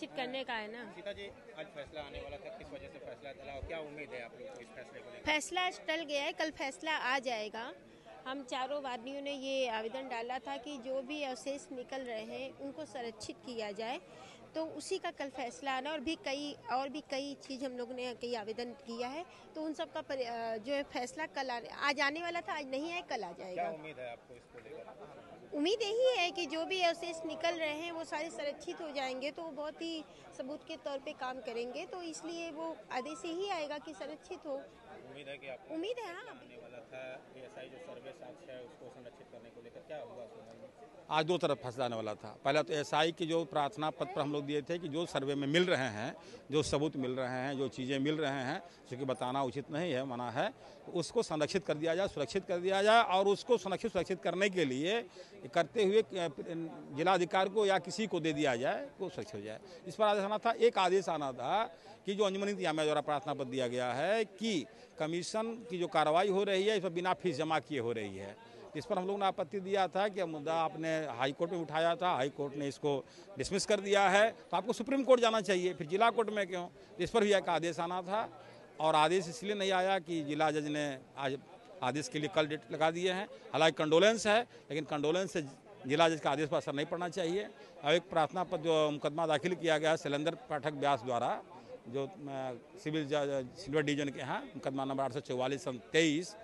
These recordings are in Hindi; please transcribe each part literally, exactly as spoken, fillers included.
सुरक्षित करने का है ना। सीता जी, आज फैसला आने वाला था, किस वजह से फैसला टला और क्या उम्मीद है आप लोग को इस फैसले को लेकर? फैसला आज टल गया है, कल फैसला आ जाएगा। हम चारों वादियों ने ये आवेदन डाला था कि जो भी अवशेष निकल रहे हैं उनको संरक्षित किया जाए, तो उसी का कल फैसला आना। और भी कई और भी कई चीज़ हम लोगों ने कई आवेदन किया है, तो उन सब का पर, जो है फैसला कल आ, आज आने वाला था, आज नहीं आए, कल आ जाएगा। क्या उम्मीद है आपको इसको लेकर? उम्मीद यही है कि जो भी अवशेष निकल रहे हैं वो सारे संरक्षित हो जाएंगे, तो वो बहुत ही सबूत के तौर पे काम करेंगे, तो इसलिए वो आदेश यही आएगा कि संरक्षित हो। उम्मीद है कि आपको उम्मीद है, हाँ। आने वाला था एएसआई जो सर्वे साक्ष्य है उसको संरक्षित करने को लेकर क्या हुआ सुनवाई में? आज दो तरफ फैसला आने वाला था। पहला तो एएसआई की जो प्रार्थना पत्र हम लोग दिए थे कि जो सर्वे में मिल रहे हैं, जो सबूत मिल रहे हैं, जो चीज़ें मिल रहे हैं, चूँकि बताना उचित नहीं है, मना है, तो उसको संरक्षित कर दिया जाए, सुरक्षित कर दिया जाए। और उसको संरक्षित सुरक्षित करने के लिए करते हुए जिलाधिकारी को या किसी को दे दिया जाए, को सुरक्षित हो जाए। इस पर आदेश आना था। एक आदेश आना था कि जो अंजुमन इंतजामिया द्वारा प्रार्थना पत्र दिया गया है कि कमीशन की जो कार्रवाई हो रही है इस पर बिना फीस जमा किए हो रही है, इस पर हम लोग ने आपत्ति दिया था कि मुद्दा आपने हाई कोर्ट में उठाया था, हाई कोर्ट ने इसको डिसमिस कर दिया है, तो आपको सुप्रीम कोर्ट जाना चाहिए, फिर जिला कोर्ट में क्यों? इस पर भी एक आदेश आना था। और आदेश इसलिए नहीं आया कि जिला जज ने आज आदेश के लिए कल डेट लगा दिए हैं। हालांकि कंडोलेंस है, लेकिन कंडोलेंस से जिला जज का आदेश पर असर नहीं पड़ना चाहिए। और एक प्रार्थना पर जो मुकदमा दाखिल किया गया शैलेंद्र पाठक व्यास द्वारा, जो सिविल सिल्वर डिवीजन के हैं, मुकदमा नंबर आठ सौ चौवालीस तेईस,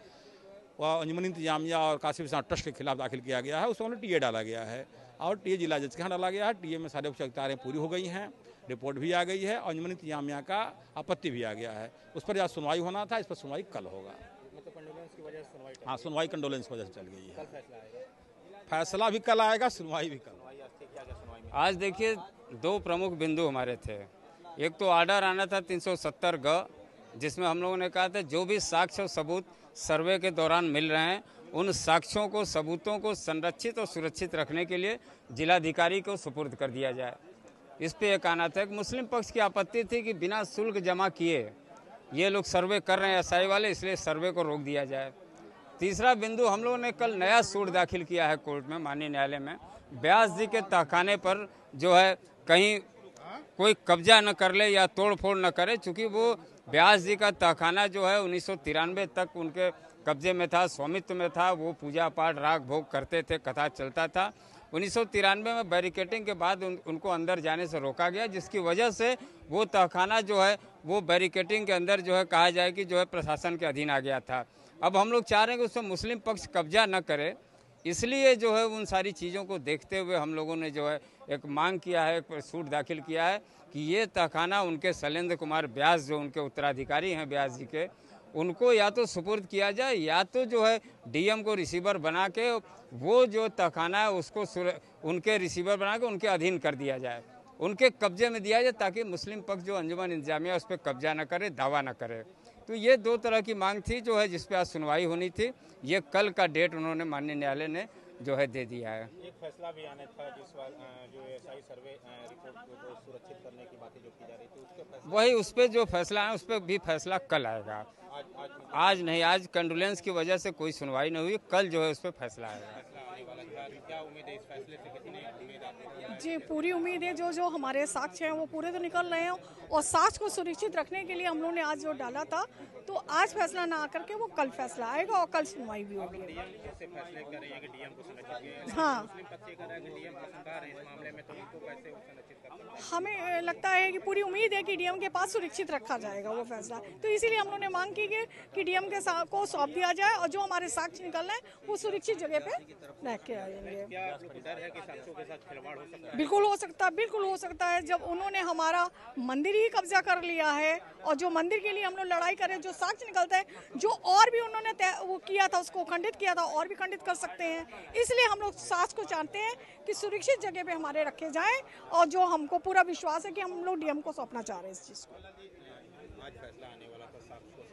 वह अंजुमन इंतजामिया और काशी विश्वनाथ ट्रस्ट के खिलाफ दाखिल किया गया है। उसमें टीए डाला गया है और टीए जिला जज के यहाँ डाला गया है। टीए में सारी औपचारिकताएं पूरी हो गई हैं, रिपोर्ट भी आ गई है और अंजुमन इंतजामिया का आपत्ति भी आ गया है। उस पर आज सुनवाई होना था, इस पर सुनवाई कल होगा। मतलब कंडोलेंस की वजह से सुनवाई? हाँ, सुनवाई कंडोलेंस की वजह से चल गई है। कल फैसला आएगा? फैसला भी कल आएगा, सुनवाई भी कल। क्या क्या सुनवाई में? आज देखिए, दो प्रमुख बिंदु हमारे थे। एक तो ऑर्डर आना था तीन सौ सत्तर ग, जिसमें हम लोगों ने कहा था जो भी साक्ष्य और सबूत सर्वे के दौरान मिल रहे हैं उन साक्ष्यों को, सबूतों को संरक्षित और सुरक्षित रखने के लिए जिलाधिकारी को सुपुर्द कर दिया जाए। इस पे एक आना था। एक मुस्लिम पक्ष की आपत्ति थी कि बिना शुल्क जमा किए ये लोग सर्वे कर रहे हैं एसआई वाले, इसलिए सर्वे को रोक दिया जाए। तीसरा बिंदु, हम लोगों ने कल नया सूट दाखिल किया है कोर्ट में, माननीय न्यायालय में, व्यास जी के तहखाने पर जो है कहीं कोई कब्जा न कर ले या तोड़ फोड़ न करे, चूँकि वो व्यास जी का तहखाना जो है उन्नीस सौ तिरानवे तक उनके कब्जे में था, स्वामित्व में था। वो पूजा पाठ राग भोग करते थे, कथा चलता था। उन्नीस सौ तिरानवे में बैरिकेटिंग के बाद उन, उनको अंदर जाने से रोका गया, जिसकी वजह से वो तहखाना जो है वो बैरिकेटिंग के अंदर जो है कहा जाए कि जो है प्रशासन के अधीन आ गया था। अब हम लोग चाह रहे हैं कि उसमें मुस्लिम पक्ष कब्जा न करे, इसलिए जो है उन सारी चीज़ों को देखते हुए हम लोगों ने जो है एक मांग किया है, एक सूट दाखिल किया है कि ये तहखाना उनके शैलेंद्र कुमार व्यास, जो उनके उत्तराधिकारी हैं व्यास जी के, उनको या तो सुपुर्द किया जाए या तो जो है डीएम को रिसीवर बना के वो जो तहखाना है उसको उनके रिसीवर बना के उनके अधीन कर दिया जाए, उनके कब्जे में दिया जाए, ताकि मुस्लिम पक्ष जो अंजुमन इंतजामिया उस पर कब्जा न करे, दावा न करे। तो ये दो तरह की मांग थी जो है जिस पे आज सुनवाई होनी थी। ये कल का डेट उन्होंने माननीय न्यायालय ने जो है दे दिया है। एक फैसला भी आना था जिस बार जो एएसआई सर्वे रिपोर्ट को सुरक्षित करने की बातें जो की जा रही थी, उसके फैसला वही उस पर जो फैसला है उस पर भी फैसला कल आएगा। आज आज आज नहीं, आज कंडोलेंस की वजह से कोई सुनवाई नहीं हुई, कल जो है उस पर फैसला आएगा। फैसला आने वाला था। क्या उम्मीद है इस फैसले से? कितनी उम्मीद आपको? जी, पूरी उम्मीद है। जो जो हमारे साक्ष्य हैं वो पूरे तो निकल रहे हैं और साक्ष्य को सुरक्षित रखने के लिए हम लोगों ने आज जो डाला था, तो आज फैसला ना आकर के वो कल फैसला आएगा और कल सुनवाई भी होगी। डीएम से फैसले कर रही है कि डीएम को संरक्षित किया। हाँ, मुस्लिम पक्ष ये कह रहा है कि डीएम पसंदगार है इस मामले में, तो उनको कैसे संरक्षित कर सकते हैं? हमें लगता है कि पूरी उम्मीद है कि डीएम के पास सुरक्षित रखा जाएगा वो फैसला, तो इसीलिए हम लोगों ने मांग की है कि डीएम के को सौंप दिया जाए और जो हमारे साक्ष्य निकल रहे हैं वो सुरक्षित जगह पे रख के आएंगे। क्या आप लोग को डर है कि साक्ष्यों के साथ खिलवाड़ हो सकता है? बिल्कुल हो सकता है, बिल्कुल हो सकता है। जब उन्होंने हमारा मंदिर ही कब्जा कर लिया है और जो मंदिर के लिए हम लोग लड़ाई कर रहे हैं, जो साक्ष्य निकलता है, जो और भी उन्होंने वो किया था उसको खंडित किया था और भी खंडित कर सकते हैं। इसलिए हम लोग साक्ष्य को चाहते हैं कि सुरक्षित जगह पे हमारे रखे जाएं और जो हमको पूरा विश्वास है कि हम लोग डीएम को सौंपना चाह रहे हैं इस चीज़ को। आज फैसला आने वाला था साक्ष्य को संरक्षित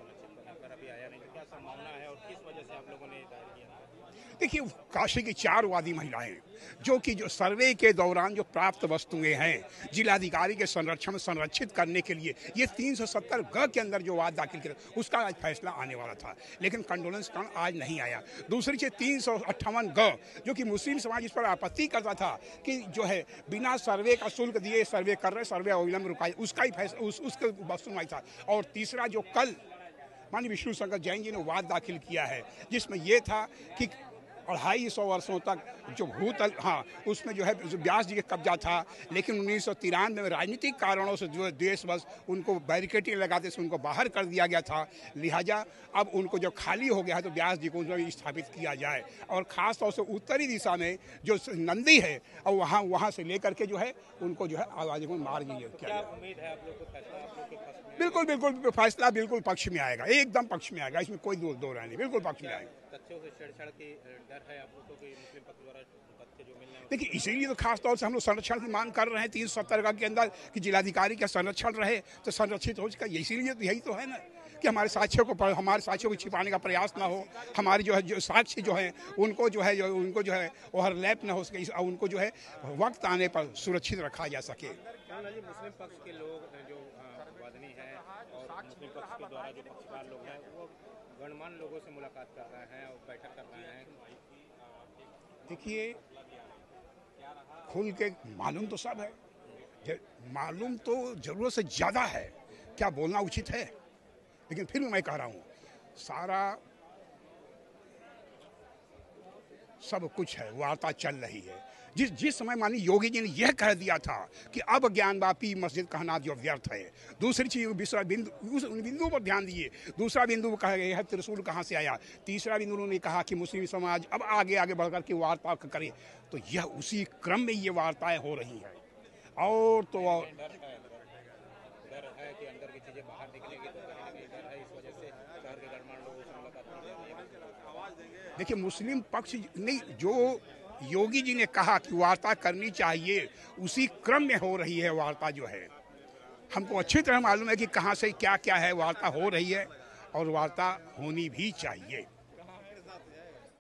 यहाँ पर अभी आया नहीं, तो क्या संभावना है और किस वजह से आप लोगों ने दायर किया? देखिए, काशी की चार वादी महिलाएं जो कि जो सर्वे के दौरान जो प्राप्त वस्तुएं हैं जिलाधिकारी के संरक्षण में संरक्षित करने के लिए ये तीन सौ सत्तर ग के अंदर जो वाद दाखिल किया उसका आज फैसला आने वाला था, लेकिन कंडोलेंस कारण आज नहीं आया। दूसरी चीज तीन सौ अट्ठावन ग जो कि मुस्लिम समाज इस पर आपत्ति करता था कि जो है बिना सर्वे का शुल्क दिए सर्वे कर रहे, सर्वे अविलंब रुकाए, उसका ही फैसला उस, उसका सुनवाई था। और तीसरा जो कल माननीय विष्णु शंकर जैन जी ने वाद दाखिल किया है जिसमें यह था कि अढ़ाई सौ वर्षों तक जो भूतल हाँ उसमें जो है जो व्यास जी का कब्जा था, लेकिन उन्नीस सौ तिरानवे में राजनीतिक कारणों से जो देशवश उनको बैरिकेटिंग लगाते से उनको बाहर कर दिया गया था। लिहाजा अब उनको जो खाली हो गया है तो व्यास जी को उसमें स्थापित किया जाए और ख़ास तौर से उत्तरी दिशा में जो नंदी है और वहाँ वहाँ से लेकर के जो है उनको जो है आवाज़ को मार दिया क्या उम्मीद है आप लोग को फैसला आप लोग के पक्ष में? बिल्कुल बिल्कुल फैसला बिल्कुल पक्ष में आएगा, एकदम पक्ष में आएगा, इसमें कोई दो दो राय नहीं, बिल्कुल पक्ष में आएगा। तथ्यों से छेड़छाड़ की डर है आप लोगों को कि मुस्लिम पक्ष द्वारा तथ्य जो मिलने हैं? देखिए, इसीलिए तो खास तौर से हम लोग संरक्षण की मांग कर रहे हैं तीन सौ सत्तर का के अंदर कि जिलाधिकारी का संरक्षण रहे तो संरक्षित हो सके। इसीलिए तो यही तो है ना कि हमारे साक्ष्यों को हमारे साक्ष्यों को छिपाने का प्रयास ना हो, हमारे जो है जो साक्ष्य जो है उनको जो है जो उनको जो है ओवरलैप ना हो सके, उनको जो है वक्त आने पर सुरक्षित रखा जा सके। मुस्लिम पक्ष के लोग जो वादनी है और मुस्लिम पक्ष के द्वारा जो पक्षकार लोग हैं वो गणमान्य लोगों से मुलाकात कर रहे हैं और बैठक कर रहे हैं। देखिए, खुल के मालूम तो सब है, मालूम तो जरूरत से ज़्यादा है, क्या बोलना उचित है, लेकिन फिर भी मैं कह रहा हूँ सारा सब कुछ है, वार्ता चल रही है। जिस जिस समय माननीय योगी जी ने यह कह दिया था कि अब ज्ञानवापी मस्जिद कहना जो व्यर्थ है, दूसरी चीज दूसरा बिंदु उस बिंदु पर ध्यान दिए, दूसरा बिंदु कहा गया है त्रिशूल कहाँ से आया, तीसरा बिंदु उन्होंने कहा कि मुस्लिम समाज अब आगे आगे बढ़कर के वार्ता करे, तो यह उसी क्रम में ये वार्ताएं हो रही हैं। और तो और डर है कि अंदर की चीजें बाहर निकलेगी तो कहीं ना कहीं डर है, इस वजह से शहर के गणमान्य लोगों से मुलाकात की जा रही है। देखिए, मुस्लिम पक्ष नहीं, जो योगी जी ने कहा कि वार्ता करनी चाहिए उसी क्रम में हो रही है वार्ता जो है। हमको अच्छी तरह मालूम है कि कहाँ से क्या क्या है, वार्ता हो रही है और वार्ता होनी भी चाहिए।